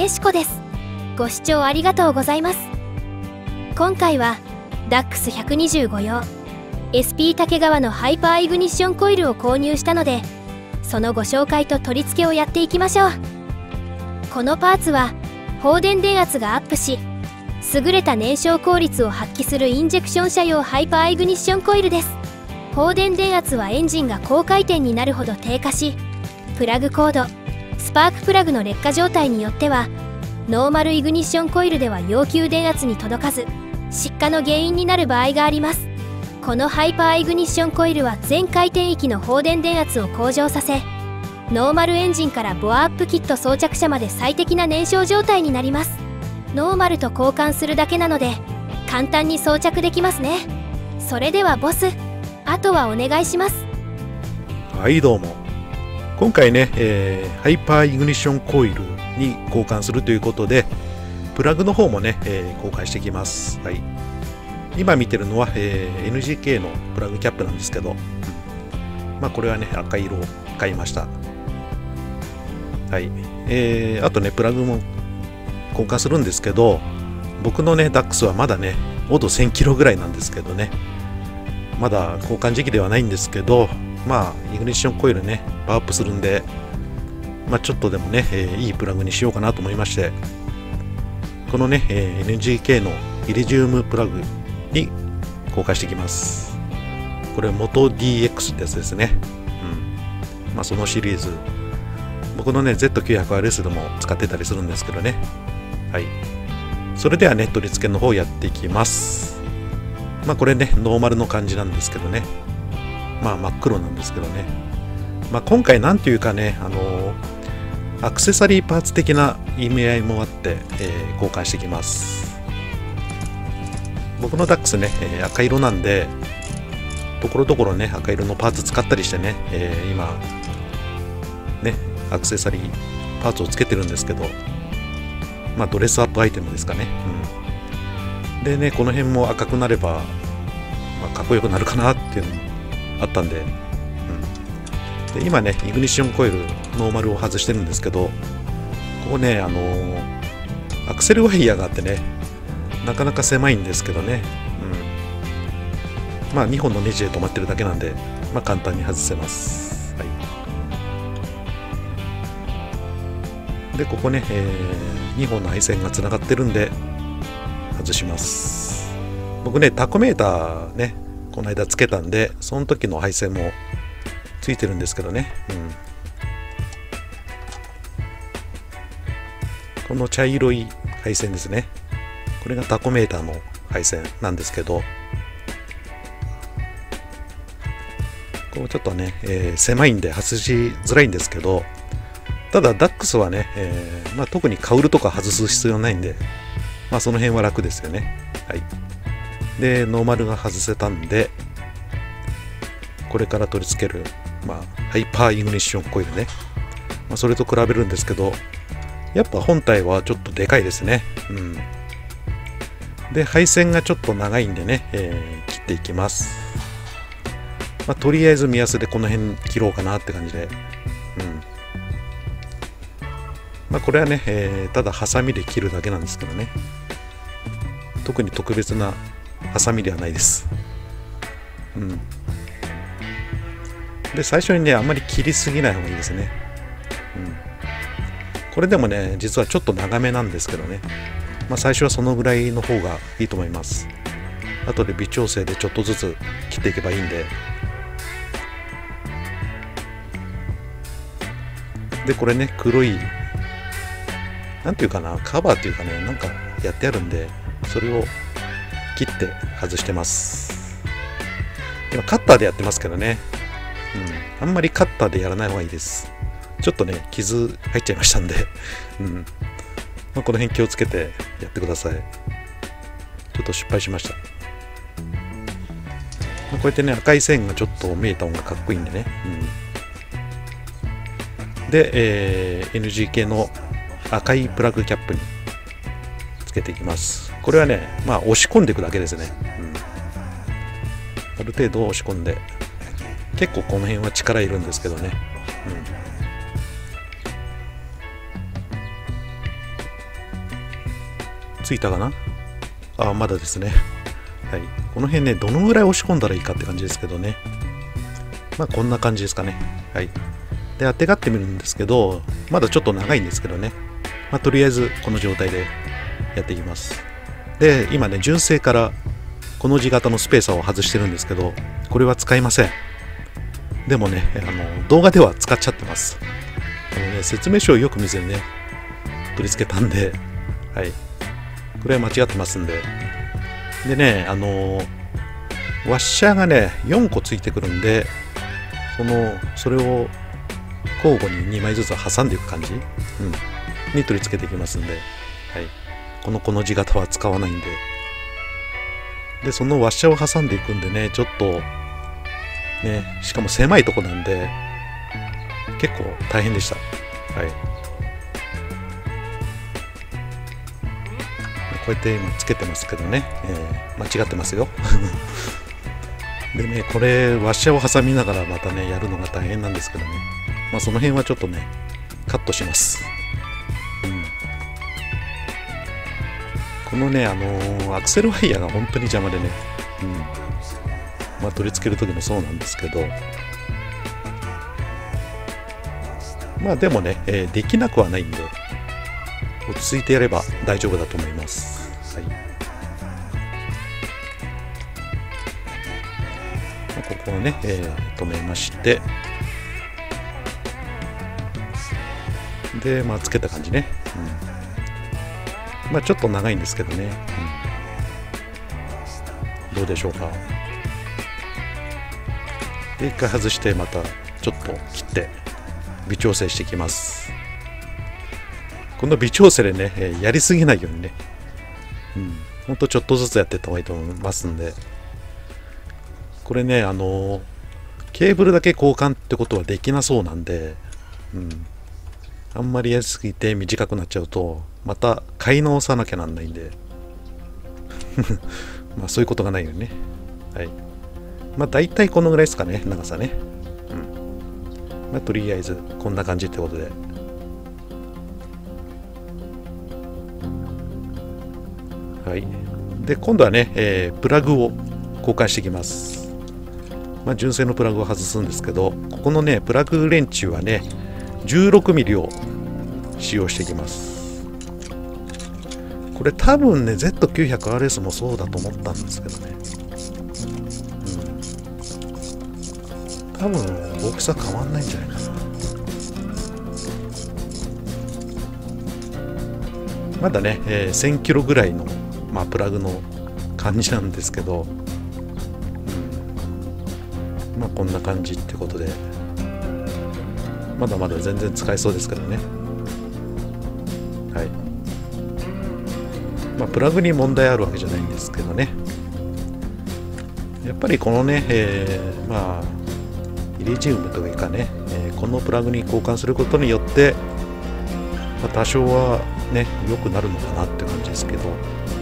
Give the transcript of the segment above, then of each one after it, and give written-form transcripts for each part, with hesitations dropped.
てしこです。ご視聴ありがとうございます。今回は DAX125 用 SP 竹川のハイパーイグニッションコイルを購入したので、そのご紹介と取り付けをやっていきましょう。このパーツは放電電圧がアップし、優れた燃焼効率を発揮するインジェクション車用ハイパーイグニッションコイルです。放電電圧はエンジンが高回転になるほど低下し、プラグコード、スパークプラグの劣化状態によってはノーマルイグニッションコイルでは要求電圧に届かず、失火の原因になる場合があります。このハイパーイグニッションコイルは全回転域の放電電圧を向上させ、ノーマルエンジンからボアアップキット装着車まで最適な燃焼状態になります。ノーマルと交換するだけなので簡単に装着できますね。それではボス、あとはお願いします。 はい、どうも。今回ね、ハイパーイグニッションコイルに交換するということで、プラグの方もね、交換していきます。はい、今見てるのは、NGK のプラグキャップなんですけど、まあこれはね、赤色を買いました。はい、あとね、プラグも交換するんですけど、僕のね、DAX はまだね、オド1000キロぐらいなんですけどね、まだ交換時期ではないんですけど、まあイグニッションコイルね、パワーアップするんで、まあちょっとでもね、いいプラグにしようかなと思いまして、このね、NGK のイリジウムプラグに交換していきます。これ元 DX ってやつですね。まあそのシリーズ、僕のね Z900RS でも使ってたりするんですけどね。はい、それではね、取り付けの方やっていきます。まあこれね、ノーマルの感じなんですけどね、まあ真っ黒なんですけどね、まあ今回なんていうかね、アクセサリーパーツ的な意味合いもあって、交換していきます。僕の DAX ね、赤色なんで、ところどころね、赤色のパーツ使ったりしてね、今ね、アクセサリーパーツをつけてるんですけど、まあドレスアップアイテムですかね。でね、この辺も赤くなれば、まあ、かっこよくなるかなっていうのもあったんで、で今ね、イグニッションコイルノーマルを外してるんですけど、ここね、アクセルワイヤーがあってね、なかなか狭いんですけどね、まあ2本のネジで止まってるだけなんで、まあ簡単に外せます。はい、でここね、2本の配線がつながってるんで外します。僕ね、タコメーターね、この間つけたんで、その時の配線もついてるんですけどね、この茶色い配線ですね、これがタコメーターの配線なんですけど、こうちょっとね、狭いんで外しづらいんですけど、ただ DAX はね、まあ、特にカウルとか外す必要ないんで、まあ、その辺は楽ですよね。はい、でノーマルが外せたんで、これから取り付ける、まあ、ハイパーイグニッションコイルね、まあ、それと比べるんですけど、やっぱ本体はちょっとでかいですね。で配線がちょっと長いんでね、切っていきます。まあ、とりあえず目安でこの辺切ろうかなって感じで、まあこれはね、ただハサミで切るだけなんですけどね、特に特別なハサミではないです。で最初にね、あんまり切りすぎない方がいいですね。これでもね、実はちょっと長めなんですけどね、まあ最初はそのぐらいの方がいいと思います。後で微調整でちょっとずつ切っていけばいいんで。でこれね、黒いなんていうかな、カバーっていうかね、なんかやってあるんで、それを切って外してます。今カッターでやってますけどね、あんまりカッターでやらない方がいいです。ちょっとね、傷入っちゃいましたんで、まあ、この辺気をつけてやってください。ちょっと失敗しました。こうやってね、赤い線がちょっと見えた方がかっこいいんでね。で、NGK の赤いプラグキャップにつけていきます。これはね、まあ押し込んでいくだけですね。ある程度押し込んで、結構この辺は力いるんですけどね。 ついたかな。あ、まだですね。はい。この辺ね、どのぐらい押し込んだらいいかって感じですけどね。まあこんな感じですかね。はい。で、当てがってみるんですけど、まだちょっと長いんですけどね。まあとりあえずこの状態でやっていきます。で、今ね、純正からこの字型のスペーサーを外してるんですけど、これは使いません。でもね、動画では使っちゃってます。説明書をよく見ずにね、取り付けたんで、はい。これは間違ってますんで。でね、ワッシャーがね、4個ついてくるんで、それを交互に2枚ずつ挟んでいく感じ、に取り付けていきますんで、はい。この字型は使わないんで。で、そのワッシャーを挟んでいくんでね、ちょっと、ね、しかも狭いとこなんで、結構大変でした。はい。こうやって今つけてますけどね、間違ってますよ。でね、これワッシャーを挟みながらまたねやるのが大変なんですけどね、まあその辺はちょっとねカットします。このねアクセルワイヤーが本当に邪魔でね、まあ取り付ける時もそうなんですけど、まあでもね、できなくはないんで落ち着いてやれば大丈夫だと思います。はい。ここをね、止めまして、で、まあつけた感じね。まあちょっと長いんですけどね。どうでしょうか。で、一回外してまたちょっと切って微調整していきます。この微調整でね、やりすぎないようにね、ほんとちょっとずつやっていった方がいいと思いますんで、これね、ケーブルだけ交換ってことはできなそうなんで、あんまりやりすぎて短くなっちゃうと、また買い直さなきゃなんないんで、まあそういうことがないようにね。はい。まあ大体このぐらいですかね、長さね。まあとりあえずこんな感じってことで。はい、で今度はね、プラグを交換していきます。まあ、純正のプラグを外すんですけど、ここのねプラグレンチはね 16mm を使用していきます。これ多分ね Z900RS もそうだと思ったんですけどね、多分大きさ変わんないんじゃないかな。まだね、1000キロぐらいのまあ、プラグの感じなんですけど、まあこんな感じってことで、まだまだ全然使えそうですからね。はい。まあプラグに問題あるわけじゃないんですけどね。やっぱりこのね、まあイリジウムというかね、このプラグに交換することによって、まあ、多少はね良くなるのかなって感じですけど。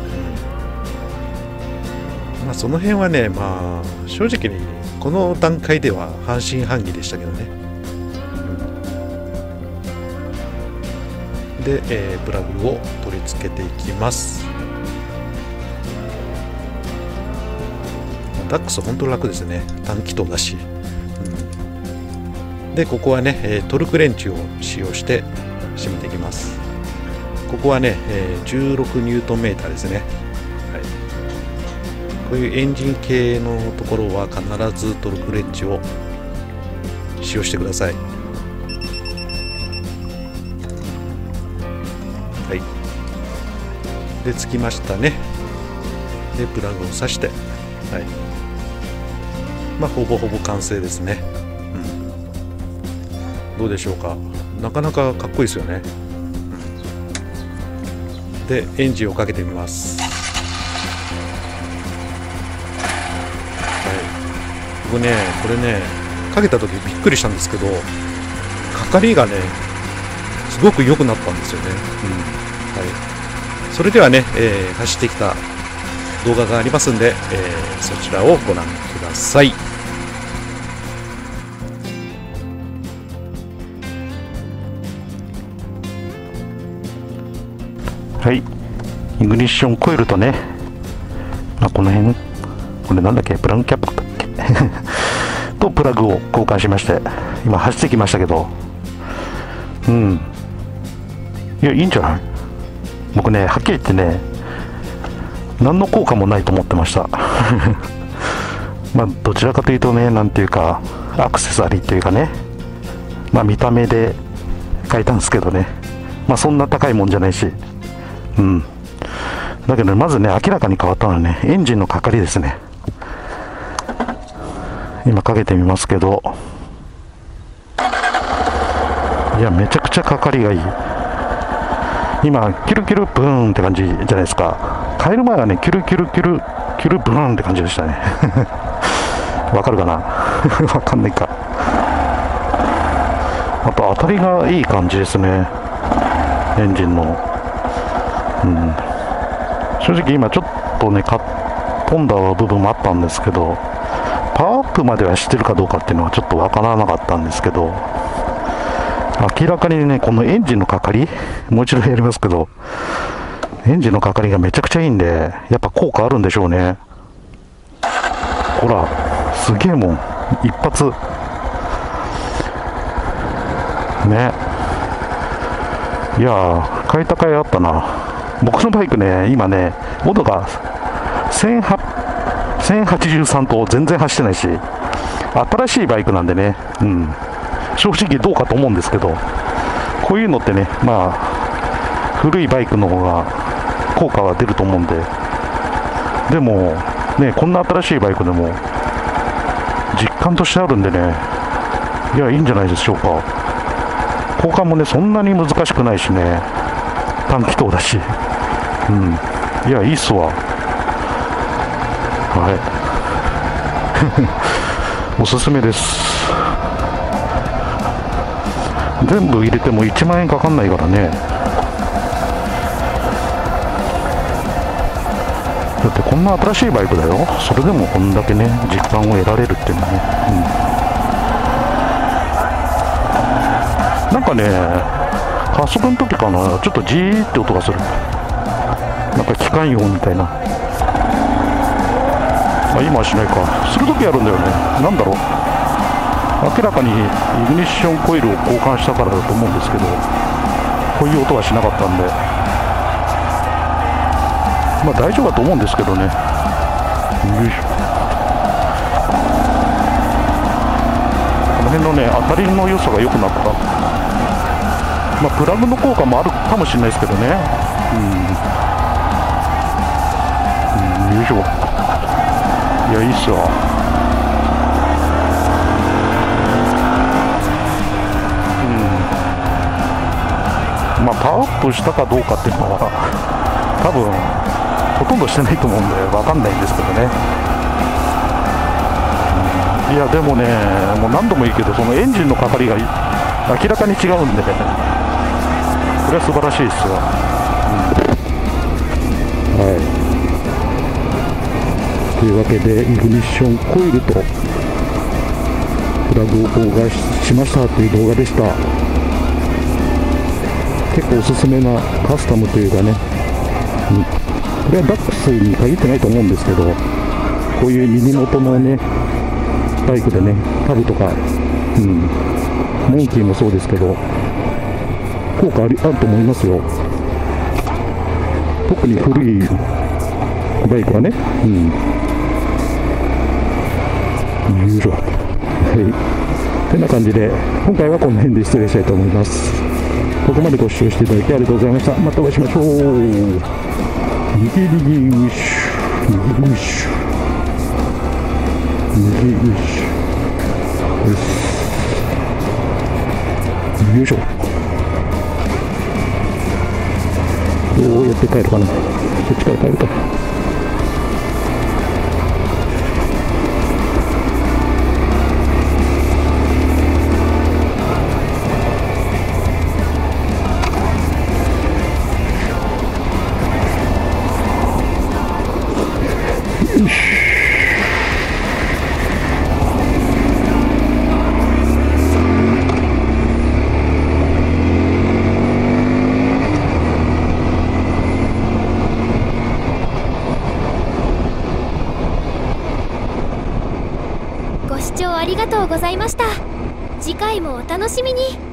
まあその辺はね、まあ正直にこの段階では半信半疑でしたけどね。で、プラグを取り付けていきます。ダックス本当楽ですね。単気筒だし。で、ここはね、トルクレンチを使用して締めていきます。ここはね、16ニュートンメーターですね。こういうエンジン系のところは必ずトルクレンチを使用してください。はい。で、つきましたね。で、プラグを挿して、はい。まあ、ほぼほぼ完成ですね。どうでしょうか。なかなかかっこいいですよね。で、エンジンをかけてみます。これねかけた時びっくりしたんですけど、かかりがねすごく良くなったんですよね。はい。それではね、走ってきた動画がありますんで、そちらをご覧ください。 はい、 イグニッションコイルとね、この辺、これなんだっけ、プラグキャップだっけとプラグを交換しまして、今走ってきましたけど、いや、いいんじゃない？僕ね、はっきり言ってね、何の効果もないと思ってましたどちらかというとね、なんていうかアクセサリーというかね、見た目で変えたんですけどね、そんな高いもんじゃないし、だけど、まずね、明らかに変わったのはね、エンジンのかかりですね。今かけてみますけど、いや、めちゃくちゃかかりがいい。今キュルキュルブーンって感じじゃないですか。変える前はね、キュルキュルキュルキュルブーンって感じでしたねわかるかなわかんないか。あと当たりがいい感じですね、エンジンの。正直今ちょっとね、飛んだ部分もあったんですけど、パワーアップまではしてるかどうかっていうのはちょっとわからなかったんですけど、明らかにね、このエンジンのかかり、もう一度やりますけど、エンジンのかかりがめちゃくちゃいいんで、やっぱ効果あるんでしょうね。ほら、すげえもん、一発ね。いやー、買いたかいあったな。僕のバイクね、今ね、温度が1083と全然走ってないし、新しいバイクなんでね、正直どうかと思うんですけど、こういうのってね、古いバイクの方が効果は出ると思うんで、でもね、こんな新しいバイクでも実感としてあるんでね、いや、いいんじゃないでしょうか。交換もね、そんなに難しくないしね、短気筒だし、いや、いいっすわ。おすすめです。全部入れても1万円かかんないからね。だってこんな新しいバイクだよ。それでもこんだけね、実感を得られるっていうのはね、なんかね、加速の時かな、ちょっとジーって音がする。なんか機関音みたいな。今はしないか。する時あるんだよね。なんだろう、明らかにイグニッションコイルを交換したからだと思うんですけど、こういう音はしなかったんで、大丈夫だと思うんですけどね。よいしょ。この辺のね、当たりの良さが良くなった。プラグの効果もあるかもしれないですけどね。よいしょ。いや、いいっすわ。パワーアップしたかどうかっていうのは多分ほとんどしてないと思うんで分かんないんですけどね。いや、でもね、もう何度も言うけど、そのエンジンのかかりが明らかに違うんで、これは素晴らしいですよ。というわけで、イグニッションコイルとプラグを交換しましたという動画でした。結構おすすめなカスタムというかね、これはダックスに限ってないと思うんですけど、こういう耳元のね、バイクでね、タブとか、モンキーもそうですけど、効果あると思いますよ。特に古いバイクはね。よいしょ。てな感じで、今回はこの辺で失礼したいと思います。ここまでご視聴していただきありがとうございました。またお会いしましょう。右右ウィッシュ、右ウィッシュ、右ウィッシュ。よいしょ。どうやって帰るかな。こっちから帰るか。よし。 りがとうございました。次回もお楽しみに。